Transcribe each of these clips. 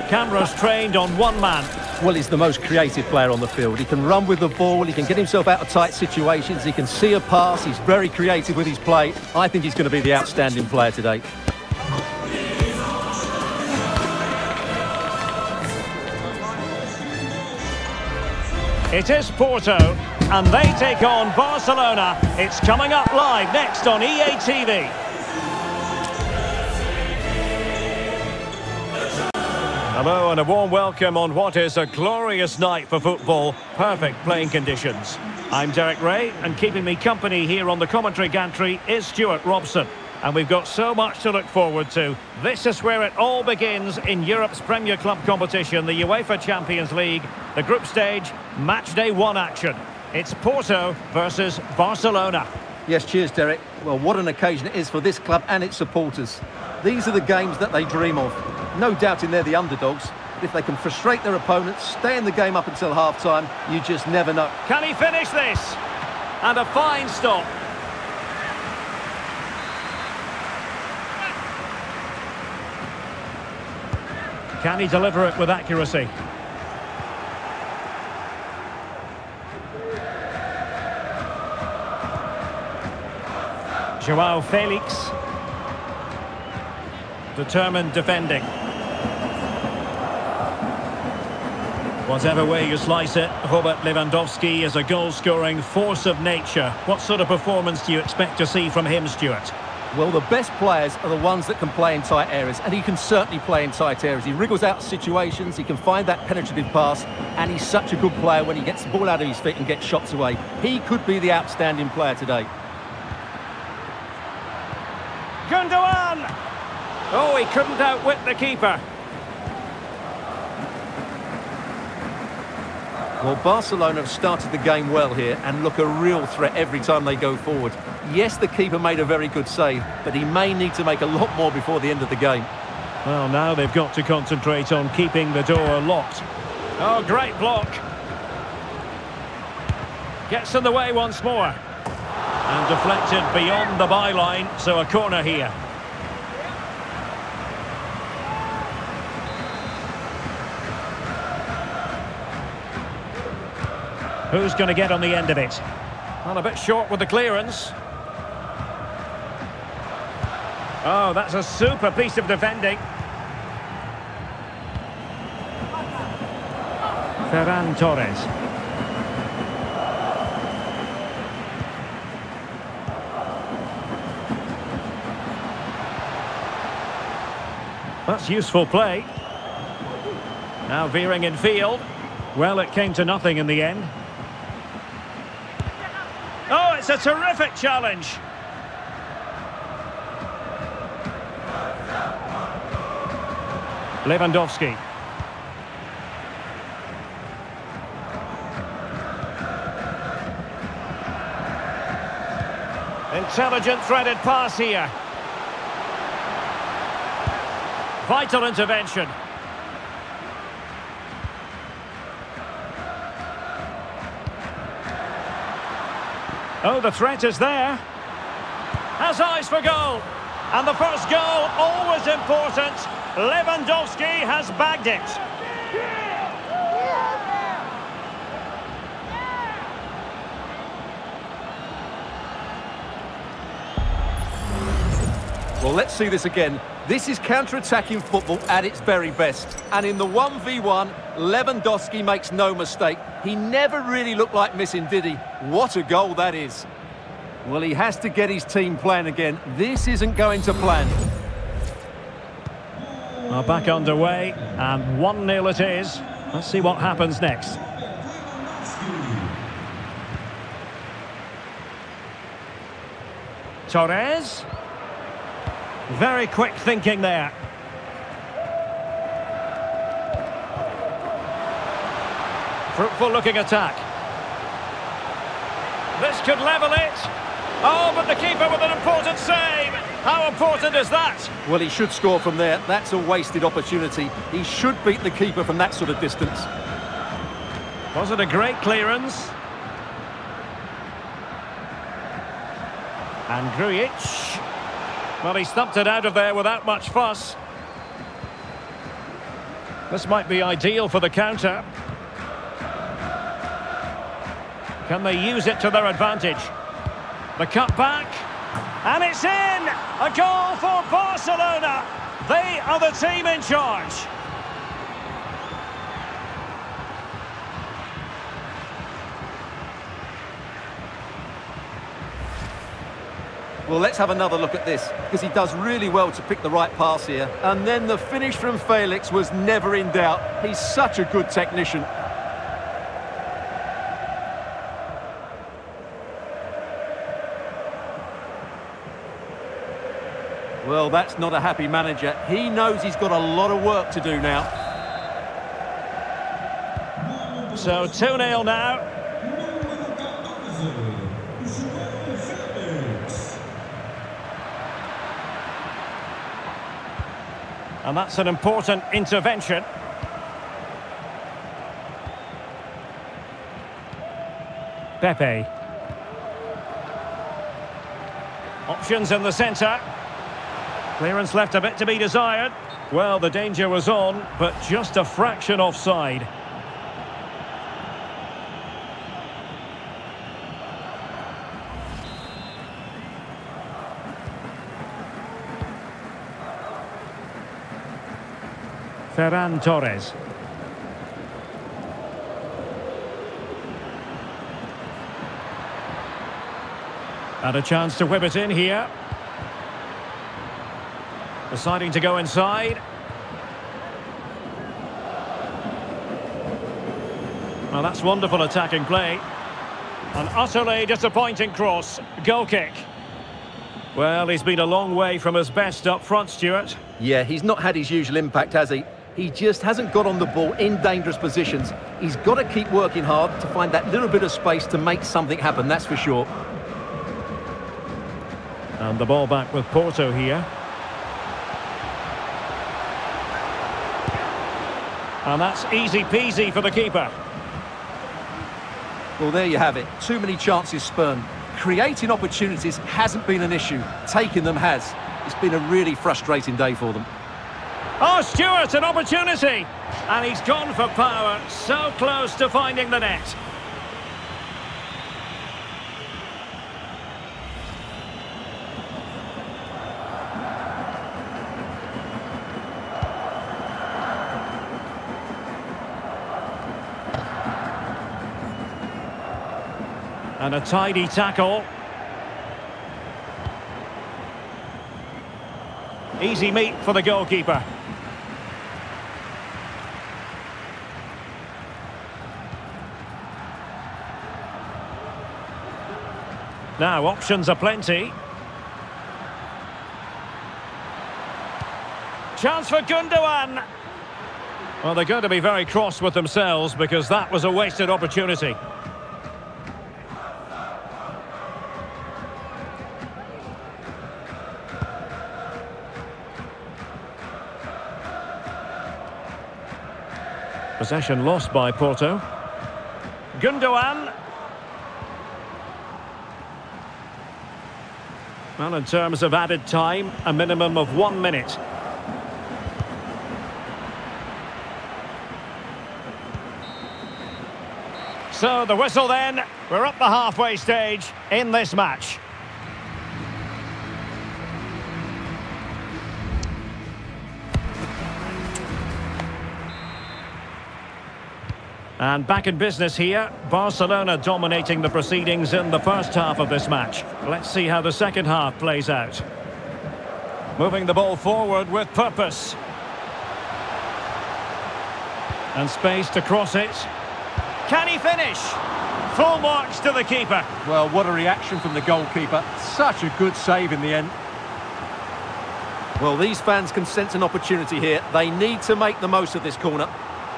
Cameras trained on one man. Well, he's the most creative player on the field. He can run with the ball, he can get himself out of tight situations, he can see a pass, he's very creative with his play. I think he's going to be the outstanding player today. It is Porto, and they take on Barcelona. It's coming up live next on EA TV. Hello and a warm welcome on what is a glorious night for football. Perfect playing conditions. I'm Derek Ray, and keeping me company here on the commentary gantry is Stuart Robson. And we've got so much to look forward to. This is where it all begins in Europe's Premier Club competition, the UEFA Champions League, the group stage, match day 1 action. It's Porto versus Barcelona. Yes, cheers, Derek. Well, what an occasion it is for this club and its supporters. These are the games that they dream of. No doubting they're the underdogs. But if they can frustrate their opponents, stay in the game up until half-time, you just never know. Can he finish this? And a fine stop. Can he deliver it with accuracy? Joao Felix. Determined defending. Whatever way you slice it, Robert Lewandowski is a goal-scoring force of nature. What sort of performance do you expect to see from him, Stuart? Well, the best players are the ones that can play in tight areas, and he can certainly play in tight areas. He wriggles out situations, he can find that penetrative pass, and he's such a good player when he gets the ball out of his feet and gets shots away. He could be the outstanding player today. Gundogan! Oh, he couldn't outwit the keeper. Well, Barcelona have started the game well here and look a real threat every time they go forward. Yes, the keeper made a very good save, but he may need to make a lot more before the end of the game. Well, now they've got to concentrate on keeping the door locked. Oh, great block. Gets in the way once more. And deflected beyond the byline, so a corner here. Who's going to get on the end of it? Well, a bit short with the clearance. Oh, that's a super piece of defending. Ferran Torres. That's useful play. Now veering in field. Well, it came to nothing in the end. Oh, it's a terrific challenge. Lewandowski. Intelligent threaded pass here. Vital intervention. Oh, the threat is there. Has eyes for goal. And the first goal, always important. Lewandowski has bagged it. Well, let's see this again. This is counter-attacking football at its very best. And in the 1v1, Lewandowski makes no mistake. He never really looked like missing, did he? What a goal that is. Well, he has to get his team playing again. This isn't going to plan. Well, back underway, and 1-0 it is. Let's see what happens next. Torres. Very quick thinking there. Fruitful looking attack. This could level it. Oh, but the keeper with an important save. How important is that? Well, he should score from there. That's a wasted opportunity. He should beat the keeper from that sort of distance. Was it a great clearance? And Grujic. Well, he stumped it out of there without much fuss. This might be ideal for the counter. Can they use it to their advantage? The cut back, and it's in! A goal for Barcelona! They are the team in charge. Well, let's have another look at this, because he does really well to pick the right pass here. And then the finish from Felix was never in doubt. He's such a good technician. Well, that's not a happy manager. He knows he's got a lot of work to do now. So 2-0 now. And that's an important intervention. Pepe. Options in the centre. Clearance left a bit to be desired. Well, the danger was on, but just a fraction offside. Ferran Torres. And a chance to whip it in here. Deciding to go inside. Well, that's wonderful attacking play. An utterly disappointing cross. Goal kick. Well, he's been a long way from his best up front, Stuart. Yeah, he's not had his usual impact, has he? He just hasn't got on the ball in dangerous positions. He's got to keep working hard to find that little bit of space to make something happen, that's for sure. And the ball back with Porto here. And that's easy peasy for the keeper. Well, there you have it. Too many chances spurned. Creating opportunities hasn't been an issue. Taking them has. It's been a really frustrating day for them. Oh, Stuart, an opportunity! And he's gone for power, so close to finding the net. And a tidy tackle. Easy meat for the goalkeeper. Now, options are plenty. Chance for Gundogan. Well, they're going to be very cross with themselves because that was a wasted opportunity. Possession lost by Porto. Gundogan. Well, in terms of added time, a minimum of 1 minute. So the whistle then. We're up the halfway stage in this match. And back in business here, Barcelona dominating the proceedings in the first half of this match. Let's see how the second half plays out. Moving the ball forward with purpose. And space to cross it. Can he finish? Full marks to the keeper. Well, what a reaction from the goalkeeper. Such a good save in the end. Well, these fans can sense an opportunity here. They need to make the most of this corner.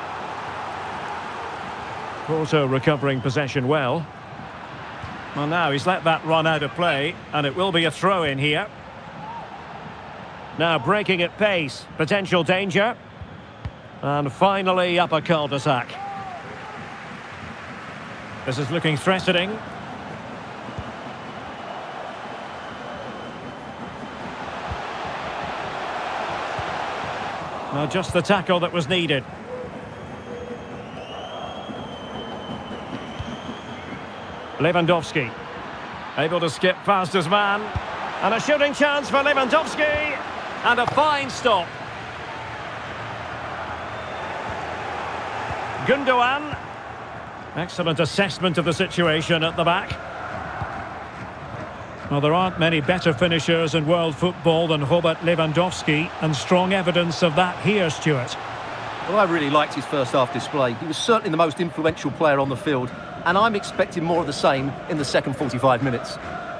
Porto recovering possession well. Well, now he's let that run out of play, and it will be a throw-in here. Now breaking at pace, potential danger. And finally up a cul-de-sac. This is looking threatening. Well, just the tackle that was needed. Lewandowski. Able to skip past his man. And a shooting chance for Lewandowski. And a fine stop. Gundogan. Excellent assessment of the situation at the back. Well, there aren't many better finishers in world football than Robert Lewandowski, and strong evidence of that here, Stuart. Well, I really liked his first half display. He was certainly the most influential player on the field, and I'm expecting more of the same in the second 45 minutes.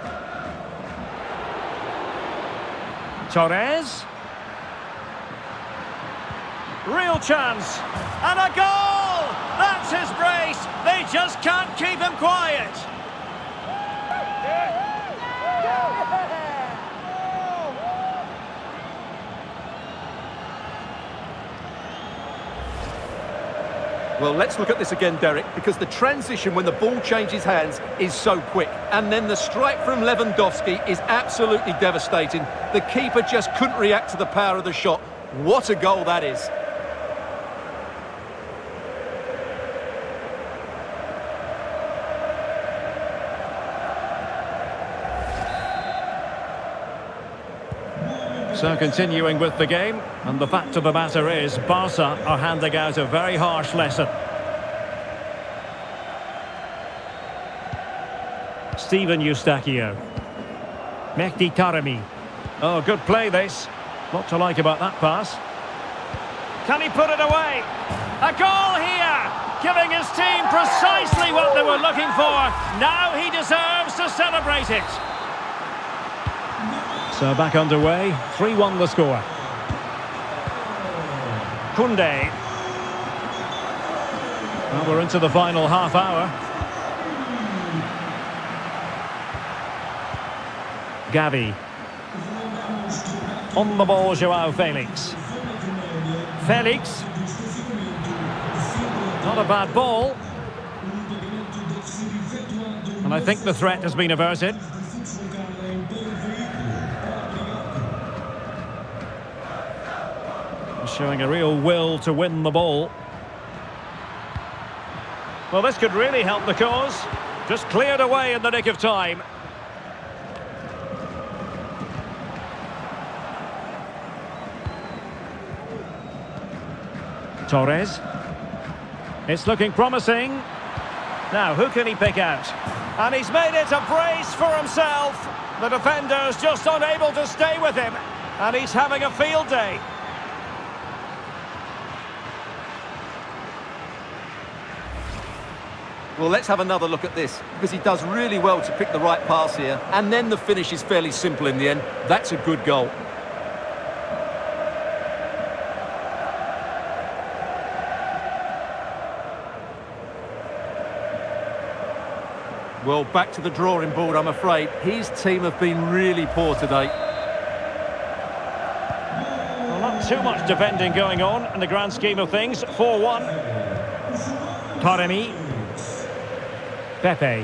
Torres. Real chance. And a goal! That's his brace. They just can't keep him quiet. Well, let's look at this again, Derek, because the transition when the ball changes hands is so quick. And then the strike from Lewandowski is absolutely devastating. The keeper just couldn't react to the power of the shot. What a goal that is. So continuing with the game, and the fact of the matter is Barca are handing out a very harsh lesson. Steven Eustáquio. Mehdi Taremi. Oh, good play this. Lot to like about that pass. Can he put it away? A goal here! Giving his team precisely what they were looking for. Now he deserves to celebrate it. So back underway, 3-1 the score. Koundé. Well, we're into the final half hour. Gavi. On the ball, João Felix. Felix. Not a bad ball. And I think the threat has been averted. Showing a real will to win the ball. Well, this could really help the cause. Just cleared away in the nick of time. Torres. It's looking promising. Now, who can he pick out? And he's made it a brace for himself. The defender's just unable to stay with him. And he's having a field day. Well, let's have another look at this, because he does really well to pick the right pass here, and then the finish is fairly simple in the end. That's a good goal. Well, back to the drawing board, I'm afraid. His team have been really poor today. Well, not too much defending going on in the grand scheme of things. 4-1. Taremi. Pepe.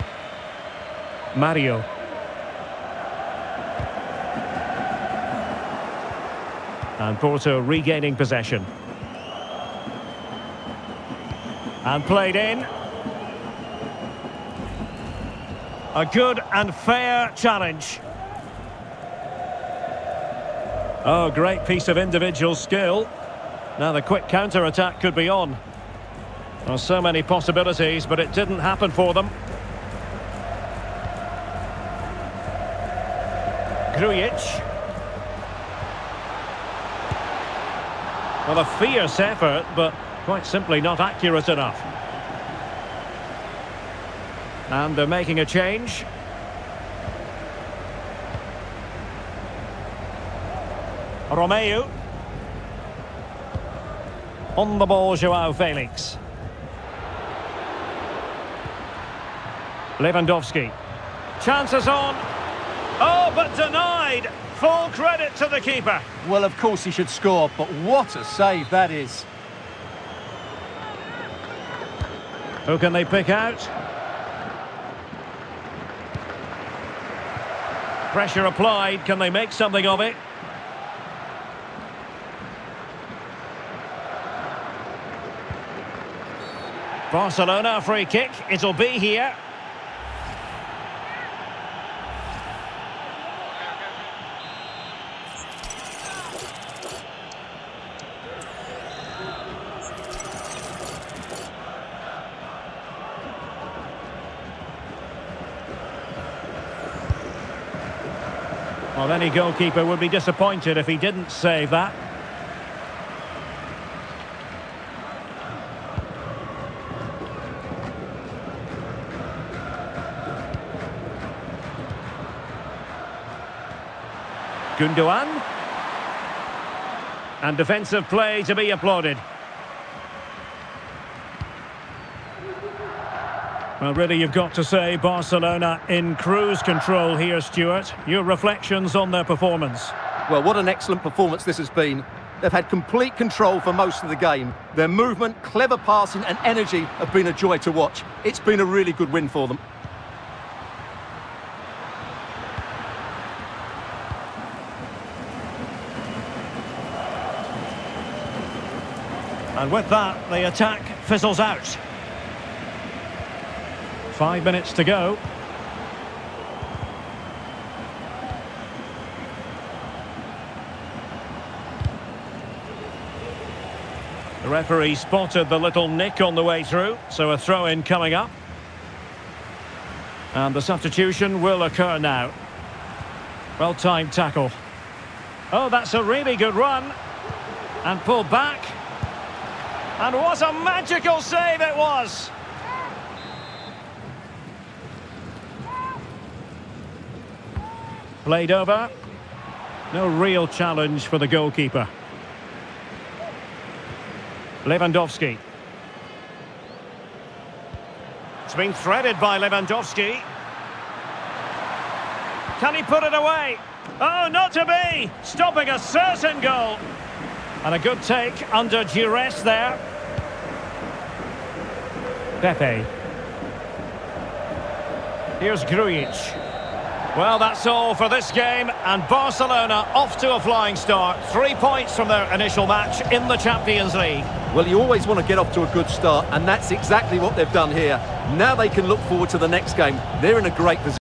Mario. And Porto regaining possession. And played in. A good and fair challenge. Oh, great piece of individual skill. Now the quick counter-attack could be on. Well, so many possibilities, but it didn't happen for them. Grujic. Well, a fierce effort, but quite simply not accurate enough. And they're making a change. Romeu. On the ball, João Felix. Lewandowski. Chances on. Oh, but denied. Full credit to the keeper. Well, of course he should score, but what a save that is. Who can they pick out? Pressure applied. Can they make something of it? Barcelona free kick. It'll be here. Well, any goalkeeper would be disappointed if he didn't save that. Gundogan. And defensive play to be applauded. Well, really, you've got to say Barcelona in cruise control here, Stuart. Your reflections on their performance? Well, what an excellent performance this has been. They've had complete control for most of the game. Their movement, clever passing and energy have been a joy to watch. It's been a really good win for them. And with that, the attack fizzles out. 5 minutes to go. The referee spotted the little nick on the way through, so a throw-in coming up. And the substitution will occur now. Well-timed tackle. Oh, that's a really good run. And pulled back. And what a magical save it was! Played over. No real challenge for the goalkeeper. Lewandowski. It's been threaded by Lewandowski. Can he put it away? Oh, not to be! Stopping a certain goal. And a good take under duress there. Pepe. Here's Grujic. Well, that's all for this game, and Barcelona off to a flying start. 3 points from their initial match in the Champions League. Well, you always want to get off to a good start, and that's exactly what they've done here. Now they can look forward to the next game. They're in a great position.